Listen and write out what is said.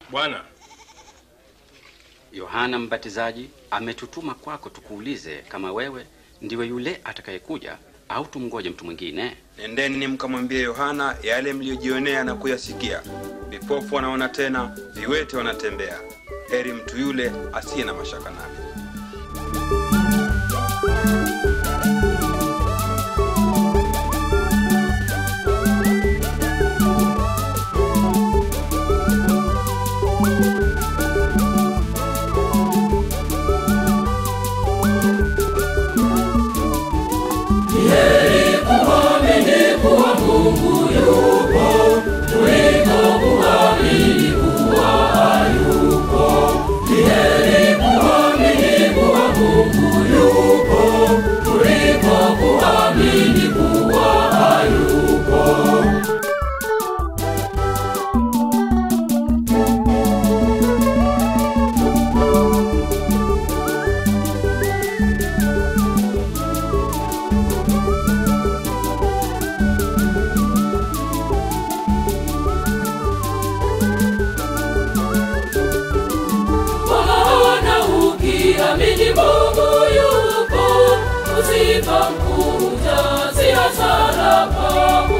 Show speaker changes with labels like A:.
A: Bwana,
B: Yohana Mbatizaji ametutuma kwako tukuulize kama wewe ndiwe yule atakayekuja au tumngoje mtu mwingine.
C: Nendeni mkamwambie Yohana yale mliojionea na kuyasikia. Vipofu wanaona tena, viwete wanatembea. Heri mtu yule asiye na mashaka nami.
D: Mungu yupo, usipokuja si hasara.